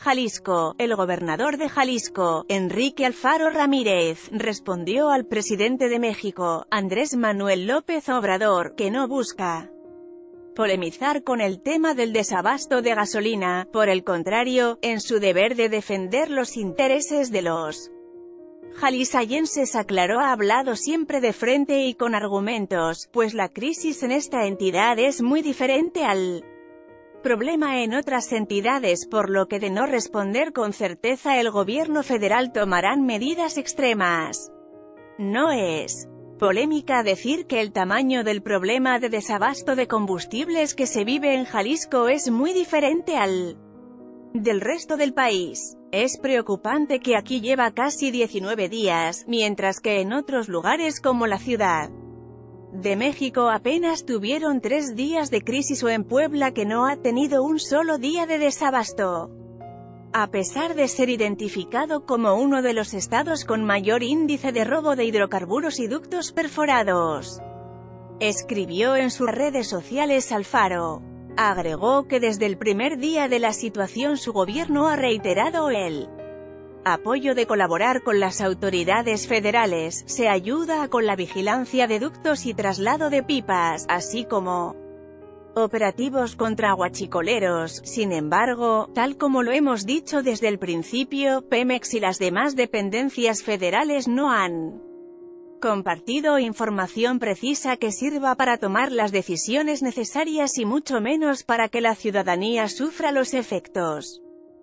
Jalisco. El gobernador de Jalisco, Enrique Alfaro Ramírez, respondió al presidente de México, Andrés Manuel López Obrador, que no busca polemizar con el tema del desabasto de gasolina. Por el contrario, en su deber de defender los intereses de los jaliscienses, aclaró, ha hablado siempre de frente y con argumentos, pues la crisis en esta entidad es muy diferente al problema en otras entidades, por lo que de no responder con certeza el gobierno federal tomarán medidas extremas. No es polémica decir que el tamaño del problema de desabasto de combustibles que se vive en Jalisco es muy diferente al del resto del país. Es preocupante que aquí lleva casi 19 días, mientras que en otros lugares como la Ciudad de México apenas tuvieron 3 días de crisis, o en Puebla, que no ha tenido un solo día de desabasto. A pesar de ser identificado como uno de los estados con mayor índice de robo de hidrocarburos y ductos perforados, escribió en sus redes sociales Alfaro. Agregó que desde el primer día de la situación su gobierno ha reiterado el apoyo de colaborar con las autoridades federales. Se ayuda con la vigilancia de ductos y traslado de pipas, así como operativos contra huachicoleros. Sin embargo, tal como lo hemos dicho desde el principio, Pemex y las demás dependencias federales no han compartido información precisa que sirva para tomar las decisiones necesarias, y mucho menos para que la ciudadanía sufra los efectos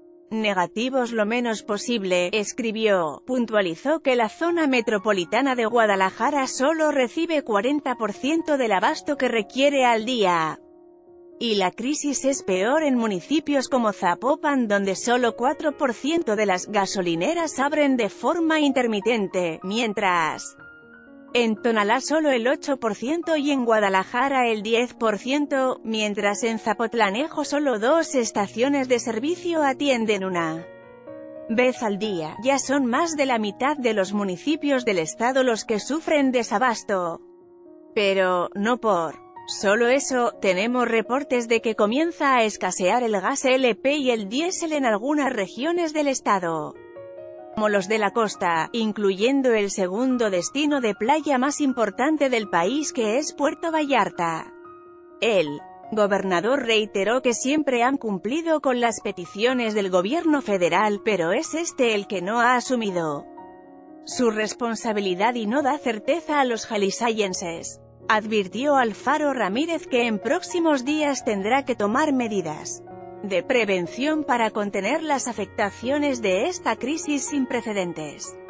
negativos lo menos posible, escribió. Puntualizó que la zona metropolitana de Guadalajara solo recibe 40% del abasto que requiere al día. Y la crisis es peor en municipios como Zapopan, donde solo 4% de las gasolineras abren de forma intermitente, mientras en Tonalá solo el 8% y en Guadalajara el 10%, mientras en Zapotlanejo solo 2 estaciones de servicio atienden una vez al día. Ya son más de la mitad de los municipios del estado los que sufren desabasto. Pero, no por solo eso, tenemos reportes de que comienza a escasear el gas LP y el diésel en algunas regiones del estado, como los de la costa, incluyendo el segundo destino de playa más importante del país, que es Puerto Vallarta. El gobernador reiteró que siempre han cumplido con las peticiones del gobierno federal, pero es este el que no ha asumido su responsabilidad y no da certeza a los jaliscienses. Advirtió Alfaro Ramírez que en próximos días tendrá que tomar medidas de prevención para contener las afectaciones de esta crisis sin precedentes.